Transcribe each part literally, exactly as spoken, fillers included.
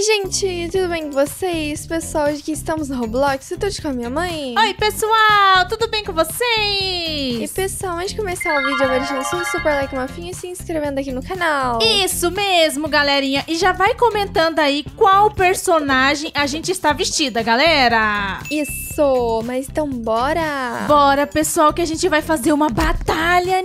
gente, tudo bem com vocês? Pessoal, hoje aqui estamos no Roblox, eu tô com a minha mãe. Oi, pessoal, tudo bem com vocês? E pessoal, antes de começar o vídeo, já vai deixando seu super like, mafinho e se inscrevendo aqui no canal. Isso mesmo, galerinha. E já vai comentando aí qual personagem a gente está vestida, galera. Isso, mas então bora. Bora, pessoal, que a gente vai fazer uma batalha,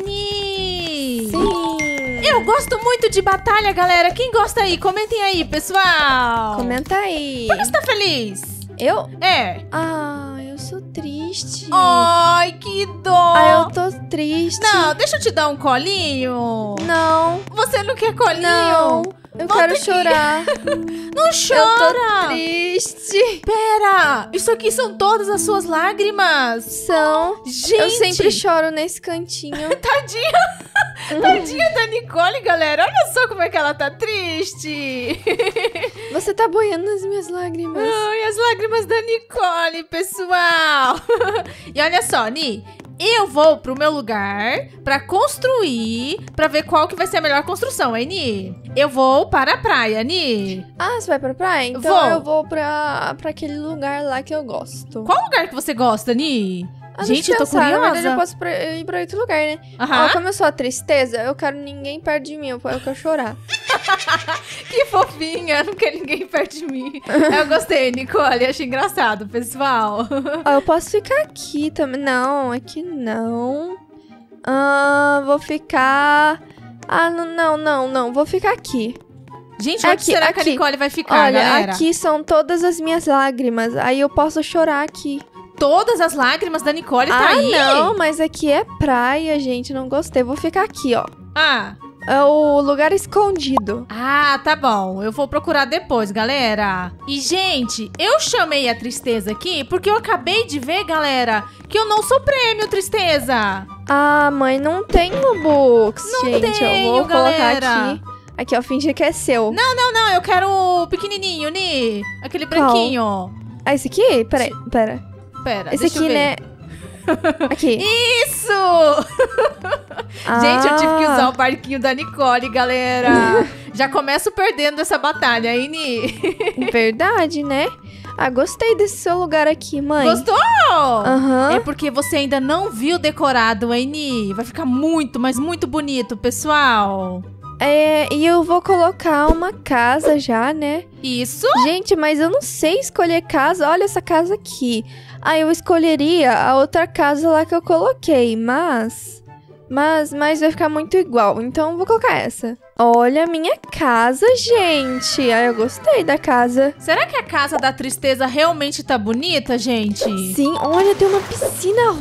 Ni. Sim. Eu gosto muito de batalha, galera. Quem gosta aí? Comentem aí, pessoal. Comenta aí. Por que você tá feliz? Eu? É. Ah, eu sou triste. Ai, que dó. Ah, eu tô triste. Não, deixa eu te dar um colinho. Não. Você não quer colinho? Não. Eu Volta quero aqui. chorar. Não chora. Eu tô triste. Pera, isso aqui são todas as suas lágrimas. São. Gente. Eu sempre choro nesse cantinho. Tadinha. Tadinha da Nicole, galera. Olha só como é que ela tá triste. Você tá boiando nas minhas lágrimas. Ai, as lágrimas da Nicole, pessoal. E olha só, Ni. Eu vou pro meu lugar pra construir, pra ver qual que vai ser a melhor construção, hein, Ni? Eu vou para a praia, Ni. Ah, você vai pra praia? Então Vou. eu vou pra, pra aquele lugar lá que eu gosto. Qual lugar que você gosta, Ni? Ah, Gente, deixa eu tô pensar. curiosa. Na verdade, eu posso pra, ir pra outro lugar, né? Aham. Ó, como eu sou a tristeza, eu quero ninguém perto de mim. Eu, eu quero chorar. Que fofinha, não quer ninguém perto de mim. Eu gostei, Nicole, achei engraçado, pessoal. Ó, eu posso ficar aqui também. Não, aqui não. Ah, vou ficar... Ah, não, não, não, não. Vou ficar aqui. Gente, onde Aqui, será que a aqui. Nicole vai ficar, Olha, galera? aqui são todas as minhas lágrimas. Aí eu posso chorar aqui. Todas as lágrimas da Nicole tá ah, aí? não, mas aqui é praia, gente. Não gostei. Vou ficar aqui, ó. Ah. É o lugar escondido. Ah, tá bom. Eu vou procurar depois, galera. E, gente, eu chamei a Tristeza aqui porque eu acabei de ver, galera, que eu não sou prêmio, Tristeza. Ah, mãe, não tem Robux, Não gente. tenho, eu vou colocar galera. aqui. Aqui, ó, fingir que é seu. Não, não, não. Eu quero o pequenininho, Ni. Aquele Qual? branquinho. Ah, esse aqui? Peraí, pera. Pera, Esse deixa aqui, eu ver. né? Aqui. Isso! Ah. Gente, eu tive que usar o barquinho da Nicole, galera. Já começo perdendo essa batalha, hein, Ni? Verdade, né? Ah, gostei desse seu lugar aqui, mãe. Gostou? Aham. É porque você ainda não viu decorado, hein, Ni? Vai ficar muito, mas muito bonito, pessoal. É, e eu vou colocar uma casa já, né? Isso? Gente, mas eu não sei escolher casa. Olha essa casa aqui. Ah, eu escolheria a outra casa lá que eu coloquei, mas... Mas, mas vai ficar muito igual, então eu vou colocar essa. Olha a minha casa, gente. Ah, eu gostei da casa. Será que a casa da Tristeza realmente tá bonita, gente? Sim, olha, tem uma piscina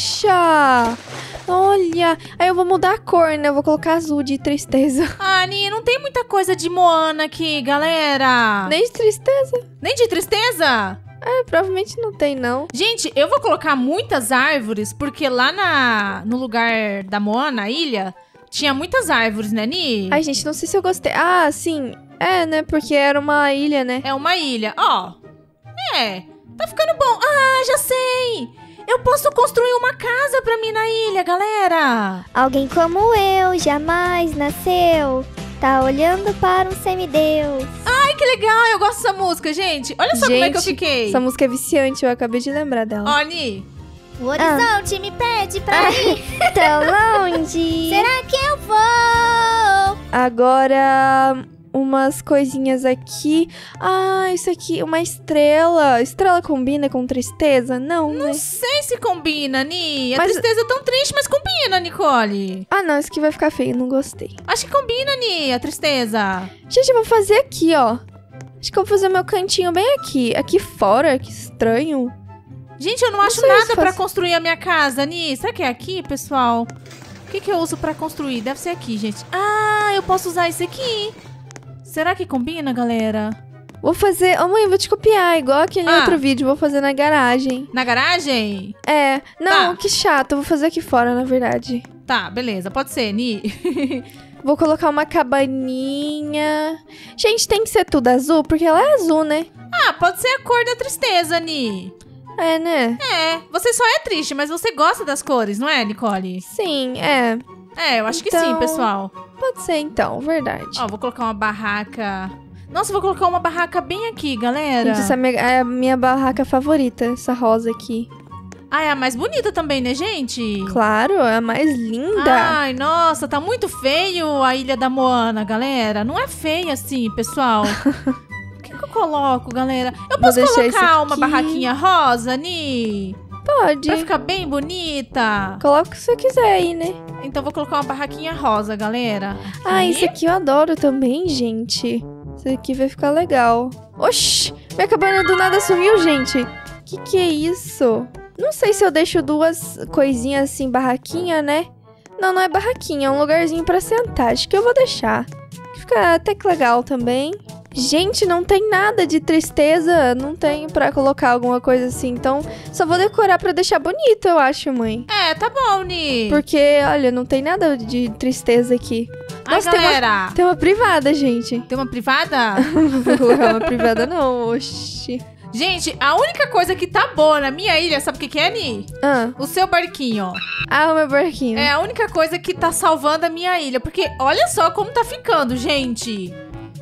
roxa. Olha, aí eu vou mudar a cor, né? Eu vou colocar azul de tristeza. Ah, Ni, não tem muita coisa de Moana aqui, galera. Nem de tristeza. Nem de Tristeza? É, provavelmente não tem, não. Gente, eu vou colocar muitas árvores, porque lá na, no lugar da Moana, a ilha, tinha muitas árvores, né, Ni? Ai, gente, não sei se eu gostei. Ah, sim. É, né? Porque era uma ilha, né? É uma ilha. Ó, é, tá ficando bom. Ah, já sei! Eu posso construir uma casa pra mim na ilha, galera. Alguém como eu jamais nasceu, tá olhando para um semideus. Ai, que legal, eu gosto dessa música, gente. Olha só como é que eu Gente, fiquei. Essa música é viciante, eu acabei de lembrar dela. Ó, Ni. O horizonte me pede pra ir. Tão longe. Será que eu vou? Agora, umas coisinhas aqui. Ah, isso aqui, uma estrela. Estrela combina com tristeza? Não, Não né? sei se combina, Ni. A Mas- tristeza é tão triste, mas combina, Nicole. Ah, não, isso aqui vai ficar feio, não gostei. Acho que combina, Ni, a tristeza. Gente, eu vou fazer aqui, ó. Acho que eu vou fazer meu cantinho bem aqui. Aqui fora, que estranho. Gente, eu não, acho sei nada se pra faz- construir a minha casa, Ni. Será que é aqui, pessoal? O que, que eu uso pra construir? Deve ser aqui, gente. Ah, eu posso usar esse aqui. Será que combina, galera? Vou fazer... Ô, mãe, eu vou te copiar, igual aquele Ah. outro vídeo. Vou fazer na garagem. Na garagem? É. Não, Tá. que chato. Eu vou fazer aqui fora, na verdade. Tá, beleza. Pode ser, Ni. Vou colocar uma cabaninha. Gente, tem que ser tudo azul, porque ela é azul, né? Ah, pode ser a cor da tristeza, Ni. É, né? É, você só é triste, mas você gosta das cores, não é, Nicole? Sim, é. É, eu acho que sim, Então- pessoal. Pode ser então, verdade. Ó, vou colocar uma barraca Nossa, eu vou colocar uma barraca bem aqui, galera. Gente, essa é a minha, é a minha barraca favorita, essa rosa aqui. Ah, é a mais bonita também, né, gente? Claro, é a mais linda. Ai, nossa, tá muito feio a Ilha da Moana, galera. Não é feio assim, pessoal. O que, que eu coloco, galera? Eu posso deixar colocar esse uma aqui. barraquinha rosa, Ni? Pode. Pra ficar bem bonita. Coloca o que você quiser aí, né? Então vou colocar uma barraquinha rosa, galera. Ah, Aqui. isso aqui eu adoro também, gente. Isso aqui vai ficar legal. Oxi, minha cabana do nada sumiu, gente. Que que é isso? Não sei se eu deixo duas coisinhas assim, barraquinha, né? Não, não é barraquinha, é um lugarzinho pra sentar. Acho que eu vou deixar. Fica até que legal também. Gente, não tem nada de tristeza. Não tenho pra colocar alguma coisa assim. Então, só vou decorar pra deixar bonito, eu acho, mãe. É, tá bom, Ni. Porque, olha, não tem nada de tristeza aqui. Ai, Nossa, tem uma- galera. Tem uma privada, gente. Tem uma privada? Não vou colocar uma privada, não. Oxi. Gente, a única coisa que tá boa na minha ilha, sabe o que que é, Ni? Ah, O seu barquinho. ah, o meu barquinho. É a única coisa que tá salvando a minha ilha. Porque olha só como tá ficando, gente.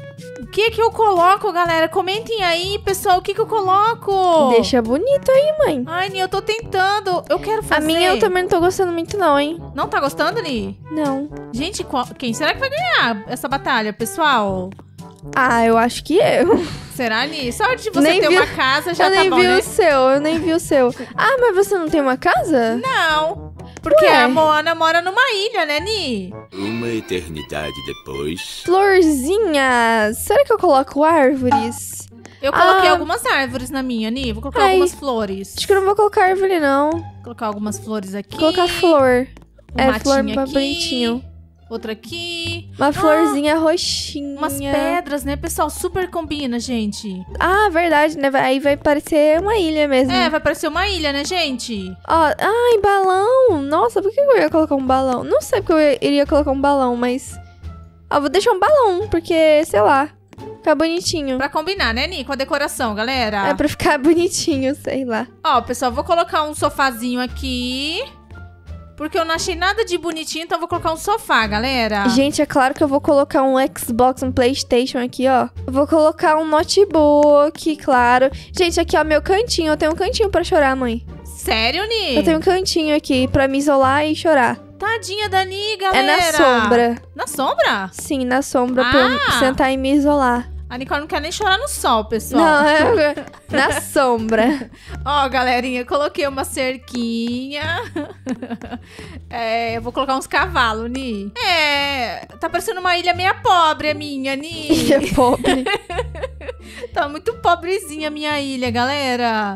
O que que eu coloco, galera? Comentem aí, pessoal, o que que eu coloco. Deixa bonito aí, mãe. Ai, Ni, eu tô tentando. Eu quero fazer. A minha eu também não tô gostando muito, não, hein? Não tá gostando, Ni? Não. Gente, qual- quem será que vai ganhar essa batalha, pessoal? Ah, eu acho que eu. Será, Ni? Só de você Nem ter vi- uma casa já eu tá nem bom, vi né? o seu, eu nem vi o seu. Ah, mas você não tem uma casa? Não. Porque Ué. a Moana mora numa ilha, né, Ni? Uma eternidade depois. Florzinhas. Será que eu coloco árvores? Eu coloquei Ah. algumas árvores na minha, Ni. Vou colocar Ai. algumas flores. Acho que eu não vou colocar árvore, não. Vou colocar algumas flores aqui. Vou colocar flor. Um é, flor matinho aqui. bonitinho. Outra aqui. Uma florzinha roxinha. Umas pedras, né, pessoal? Super combina, gente. Ah, verdade, né? Vai- Aí vai parecer uma ilha mesmo. É, vai parecer uma ilha, né, gente? Ó, ai, balão. Nossa, por que eu ia colocar um balão? Não sei porque eu iria colocar um balão, mas... Ó, vou deixar um balão, porque, sei lá, ficar bonitinho. Pra combinar, né, Ni? Com a decoração, galera. É pra ficar bonitinho, sei lá. Ó, pessoal, vou colocar um sofazinho aqui. Porque eu não achei nada de bonitinho, então eu vou colocar um sofá, galera. Gente, é claro que eu vou colocar um Xbox, um PlayStation aqui, ó. Eu vou colocar um notebook, claro. Gente, aqui, ó, meu cantinho. Eu tenho um cantinho pra chorar, mãe. Sério, Ni? Eu tenho um cantinho aqui pra me isolar e chorar. Tadinha da Ni, É galera. na sombra. Na sombra? Sim, na sombra, pra eu Ah! sentar e me isolar. A Nicole não quer nem chorar no sol, pessoal. Não, é na sombra. Ó, galerinha, eu coloquei uma cerquinha. É, eu vou colocar uns cavalos, Ni. É, tá parecendo uma ilha meia pobre a minha, Ni. Ilha pobre. Tá muito pobrezinha a minha ilha, galera.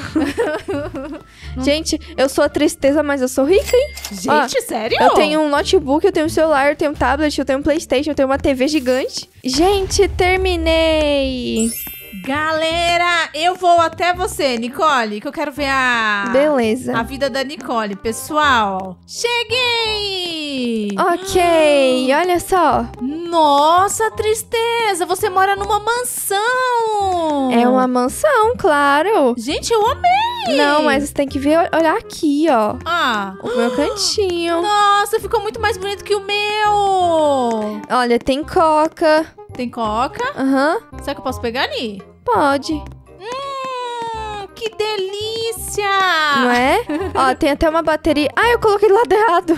Gente, eu sou a tristeza, mas eu sou rica, hein? Gente, sério? Eu tenho um notebook, eu tenho um celular, eu tenho um tablet, eu tenho um PlayStation, eu tenho uma T V gigante. Gente, terminei! Galera, eu vou até você, Nicole, que eu quero ver a... Beleza. A vida da Nicole, pessoal. Cheguei! Ok, olha só. Nossa, tristeza! Você mora numa mansão! É uma mansão, claro. Gente, eu amei! Não, mas você tem que ver, olhar aqui, ó. Ah! O meu cantinho. Nossa, ficou muito mais bonito que o meu! Olha, tem coca. Tem coca? Aham, Será que eu posso pegar, Ni? pode. Hum, que delícia! Não é? Ó, tem até uma bateria. Ah, eu coloquei do lado errado.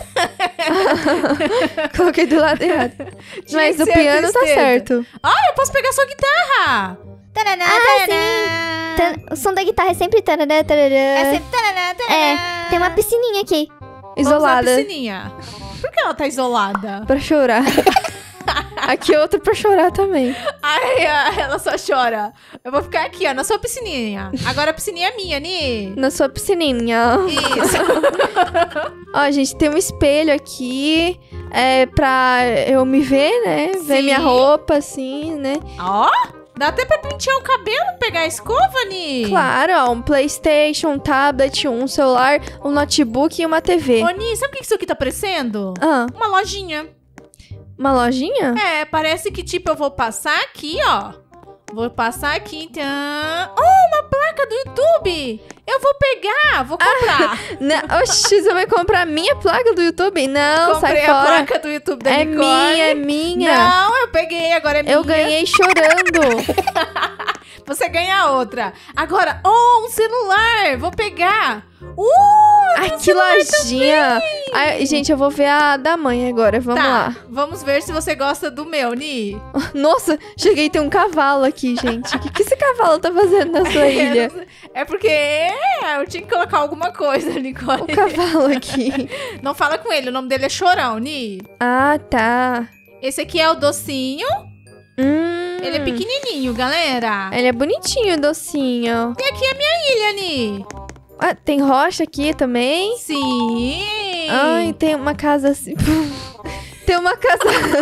Coloquei do lado errado. Mas Gente, o é piano tá tristeza. certo. Ah, eu posso pegar sua guitarra! Taraná, ah, sim. O som da guitarra é sempre tarará, tarará. É sempre... taraná, taraná. É, tem uma piscininha aqui. Isolada. Vamos na piscininha. Por que ela tá isolada? Pra chorar. Aqui é outra pra chorar também. Ai, ai, ela só chora. Eu vou ficar aqui, ó, na sua piscininha. Agora a piscininha é minha, Ni. Na sua piscininha. Isso. Ó, gente, tem um espelho aqui. É pra eu me ver, né? Ver Sim. minha roupa, assim, né? Ó, dá até pra pentear o cabelo, pegar a escova, Ni. Claro, ó, um PlayStation, um tablet, um celular, um notebook e uma T V. Ô, Ni, sabe o que isso aqui tá parecendo? Ah, Uma lojinha. uma lojinha? É, parece que, tipo, eu vou passar aqui, ó. Vou passar aqui, então... Oh, uma placa do YouTube. Eu vou pegar, vou comprar. Não, oxi, você vai comprar a minha placa do YouTube? Não, Comprei sai a fora. placa do YouTube da É Nicole. minha, é minha. Não, eu peguei, agora é minha. Eu ganhei chorando. Você ganha outra. Agora, oh, um celular. Vou pegar. Uh, Ai, tem um que celular lojinha. também. Ai, gente, eu vou ver a da mãe agora. Vamos Tá, lá. vamos ver se você gosta do meu, Ni. Nossa, cheguei, tem um cavalo aqui, gente. O que, que esse cavalo tá fazendo na sua ilha? É porque é, eu tinha que colocar alguma coisa, Nicole. O cavalo aqui. Não fala com ele, o nome dele é Chorão, Ni. Ah, tá. Esse aqui é o docinho. Hum. Ele é pequenininho, galera. Ele é bonitinho, docinho. E aqui é a minha ilha, Ni. Ah, tem rocha aqui também. Sim. Ai, tem uma casa assim. Tem uma casa.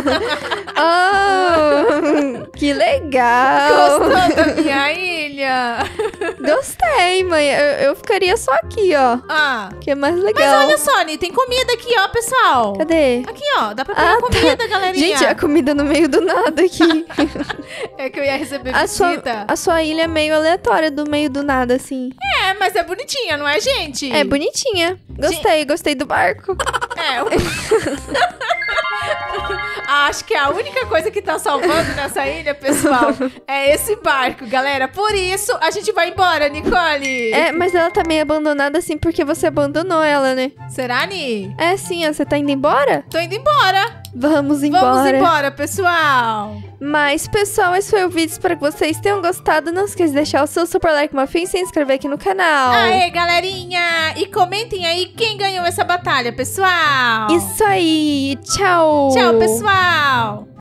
Oh, que legal. Gostou da minha ilha? Gostei, mãe. Eu, eu ficaria só aqui, ó. Ah. Que é mais Mas legal. olha só, Ni, tem comida aqui, ó, pessoal. Cadê? Aqui, ó, dá pra pegar Ah, tá. comida, galerinha. Gente, a comida no meio do nada aqui. É que eu ia receber A sua, visita. a sua ilha é meio aleatória, do meio do nada, assim. É, mas é bonitinha, não é, gente? É bonitinha. Gostei, gostei do barco. É. o- Acho que a única coisa que tá salvando nessa ilha, pessoal, é esse barco, galera. Por isso, a gente vai embora, Nicole. É, mas ela tá meio abandonada, assim, porque você abandonou ela, né? Será, Ni? É, sim, ó, você tá indo embora? Tô indo embora. Vamos embora. Vamos embora, pessoal. Mas, pessoal, esse foi o vídeo. Espero que vocês tenham gostado. Não esqueça de deixar o seu super like, uma fim e se inscrever aqui no canal. Aê, galerinha. E comentem aí quem ganhou essa batalha, pessoal. Isso aí. Tchau. Tchau, pessoal.